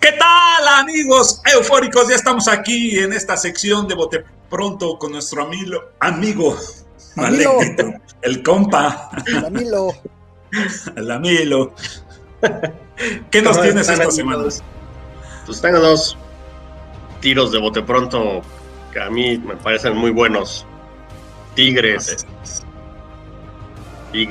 ¿Qué tal, amigos eufóricos? Ya estamos aquí en esta sección de Bote Pronto con nuestro amigo Malecito, el compa, el Amilo. el Amilo. ¿Qué nos tienes esta semana? Pues tengo dos tiros de Bote Pronto que a mí me parecen muy buenos. Tigres. El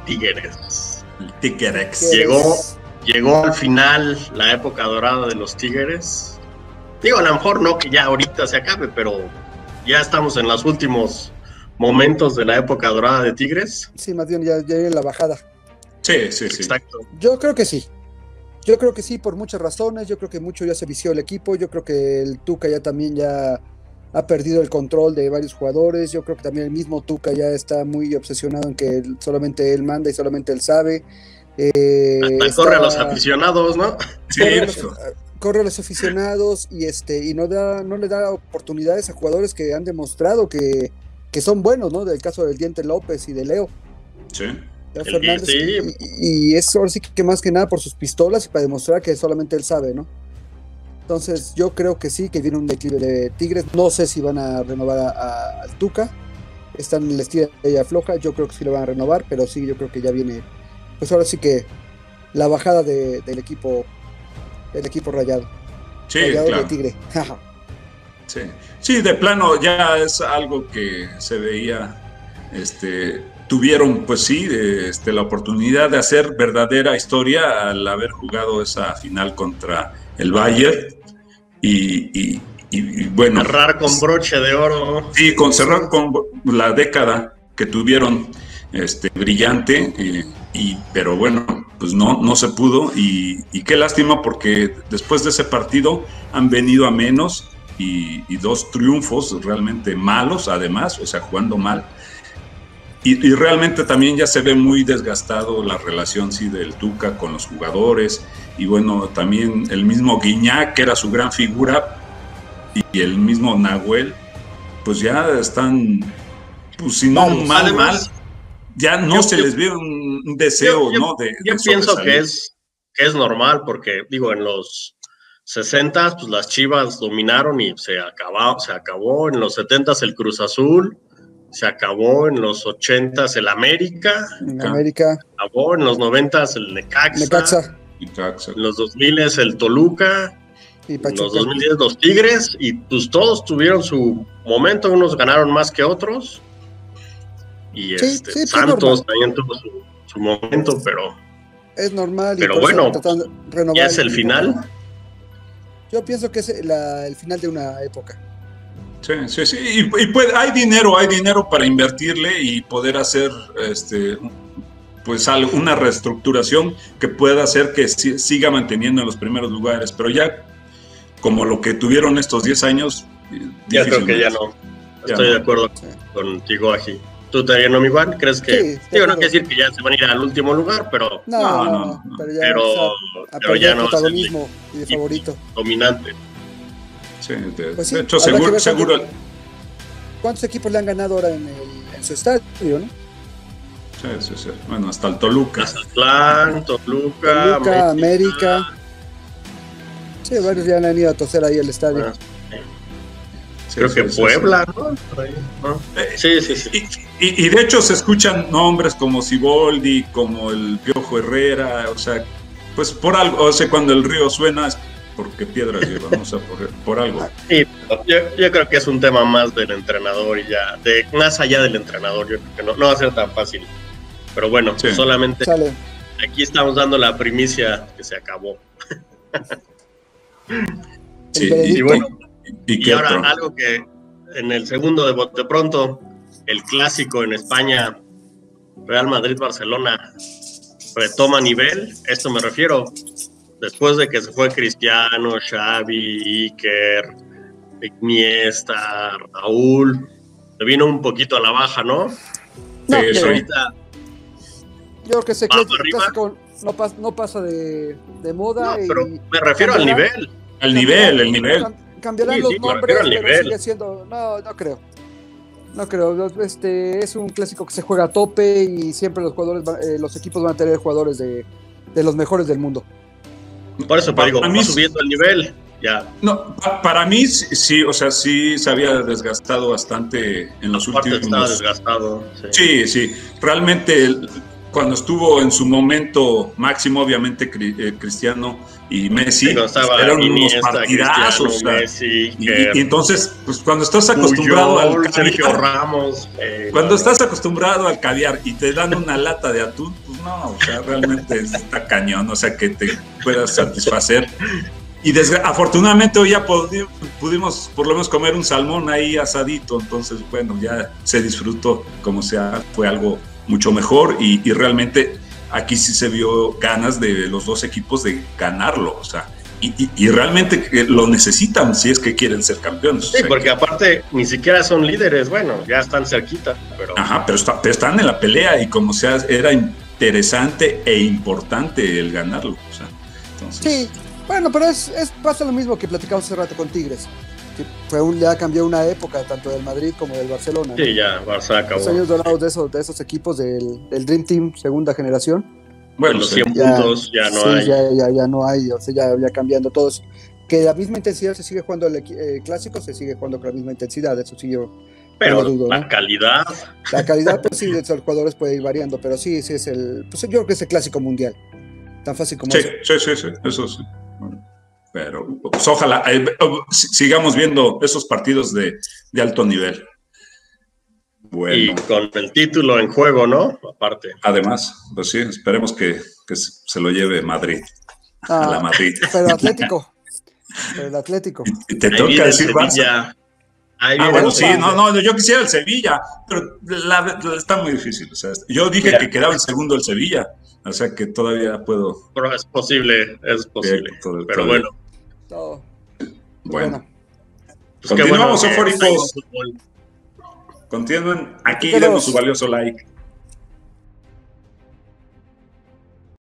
Tigrex. Llegó al final la época dorada de los Tigres. Digo, a lo mejor no que ya ahorita se acabe, pero ya estamos en los últimos momentos de la época dorada de Tigres. Sí, más bien ya en la bajada. Sí. Exacto. Yo creo que sí. Yo creo que sí, por muchas razones. Yo creo que mucho ya se vició el equipo. Yo creo que el Tuca ya ha perdido el control de varios jugadores. Yo creo que también el mismo Tuca ya está muy obsesionado en que solamente él manda y solamente él sabe. Hasta corre a los aficionados, ¿no? Sí, corre a los aficionados y no le da oportunidades a jugadores que han demostrado que son buenos, ¿no? Del caso del Diente López y de Leo. Sí. Fernández, sí. Y es ahora sí que más que nada por sus pistolas y para demostrar que solamente él sabe, ¿no? Entonces yo creo que sí, que viene un declive de Tigres. No sé si van a renovar al Tuca. Están en la estira ella floja. Yo creo que sí lo van a renovar, pero sí, yo creo que ya viene, pues ahora sí que la bajada del equipo rayado. Sí, rayado claro. de Tigre. Sí, de plano ya es algo que se veía. Tuvieron, pues sí, la oportunidad de hacer verdadera historia al haber jugado esa final contra el Bayern y bueno. Cerrar con broche de oro. Sí, cerrar con la década que tuvieron brillante, pero bueno, pues no se pudo y qué lástima porque después de ese partido han venido a menos y dos triunfos realmente malos además, o sea, jugando mal. Y realmente también ya se ve muy desgastado la relación sí, del Tuca con los jugadores. Y bueno, también el mismo Guiñac, que era su gran figura, y el mismo Nahuel, pues ya están, pues si no mal, ya no se les ve un deseo, ¿no? Yo pienso que es normal, porque digo, en los 60 pues las Chivas dominaron y se acabó. En los 70 el Cruz Azul. Se acabó en los 80s el América. Acabó en los 90s el Necaxa. En los 2000s el Toluca. En los 2010 los Tigres. Y pues todos tuvieron su momento. Unos ganaron más que otros. Y Santos también tuvo su momento, pero es normal. Pero bueno, ya es el final. Yo pienso que es el final de una época. Sí. Y hay dinero para invertirle y poder hacer pues una reestructuración que pueda hacer que siga manteniendo en los primeros lugares, pero ya como lo que tuvieron estos 10 años, ya creo que ya no. Estoy de acuerdo contigo, Aji. ¿Tú también no, mi Juan? ¿Crees que no quiere decir que ya se van a ir al último lugar, pero no, pero ya no protagonismo y de favorito dominante? Sí, de hecho, seguro. ¿Cuántos equipos le han ganado ahora en su estadio, no? Sí. Bueno, hasta el Toluca. Mazatlán, Toluca, América. Sí, varios ya han ido a toser ahí al estadio. Creo que Puebla, ¿no? Sí. Y de hecho se escuchan nombres como Siboldi, como el Piojo Herrera, o sea, pues por algo, o sea, cuando el río suena es porque piedras lleva, ¿no? O sea, por algo. Sí, yo creo que es un tema más del entrenador y ya, más allá del entrenador, yo creo que no va a ser tan fácil. Pero bueno, solamente aquí estamos dando la primicia que se acabó. Sí, y bueno, y ahora otro? Algo que en el segundo de Bote Pronto, el clásico en España, Real Madrid-Barcelona, retoma nivel. Esto me refiero después de que se fue Cristiano, Xavi, Iker, Iniesta, Raúl, le vino un poquito a la baja, ¿no? Ahorita yo creo que ese clásico no pasa de moda. No, pero me refiero al nivel. El nivel. Cambiarán los nombres, pero sigue siendo. No creo. No creo. Es un clásico que se juega a tope y siempre los equipos van a tener jugadores de los mejores del mundo. Por eso, Para digo, mí va subiendo el nivel. Ya. No, para mí sí, o sea, sí se había desgastado bastante en los Aparte últimos. estaba desgastado. Sí, realmente cuando estuvo en su momento máximo, obviamente Cristiano y Messi, Sí, cuando estaba eran unos Iniesta, partidazos. Cristiano, Messi, y entonces, pues cuando estás acostumbrado Puyol, al Sergio caviar, Ramos. cuando estás acostumbrado al caviar y te dan una lata de atún, pues no, o sea, realmente está cañón, o sea, que te puedas satisfacer. Y afortunadamente hoy ya pudimos por lo menos comer un salmón ahí asadito, entonces bueno, ya se disfrutó, como sea, fue algo mucho mejor y realmente aquí sí se vio ganas de los dos equipos de ganarlo, o sea, y realmente lo necesitan si es que quieren ser campeones. Sí, porque aparte ni siquiera son líderes, bueno, ya están cerquita. Pero están en la pelea y como sea, era interesante e importante el ganarlo, o sea, entonces... Sí. Bueno, pero pasa lo mismo que platicamos hace rato con Tigres, que ya cambió una época tanto del Madrid como del Barcelona. Sí, ya, Barça acabó. Los años dorados de esos equipos del Dream Team segunda generación. Bueno, los 100 puntos ya no hay. Ya no hay, o sea, ya cambiando todos. Que la misma intensidad se sigue jugando el clásico, se sigue jugando con la misma intensidad, eso sí yo... Pero no dudo, la ¿no? calidad... La calidad, pues sí, de los jugadores puede ir variando, pero sí es pues yo creo que es el clásico mundial. Tan fácil como eso. Sí, eso sí. Pero pues, ojalá sigamos viendo esos partidos de alto nivel. Bueno. Y con el título en juego, ¿no? Aparte. Además, pues sí, esperemos que se lo lleve Madrid. A la Madrid. Pero Atlético. Y te toca decir Barça. Bueno, sí, no, yo quisiera el Sevilla, pero está muy difícil. O sea, yo dije que quedaba en segundo el Sevilla, o sea que todavía puedo. Pero es posible. Pero bueno. Bueno. Pues continuamos, eufóricos. Continúen, aquí denos su valioso like.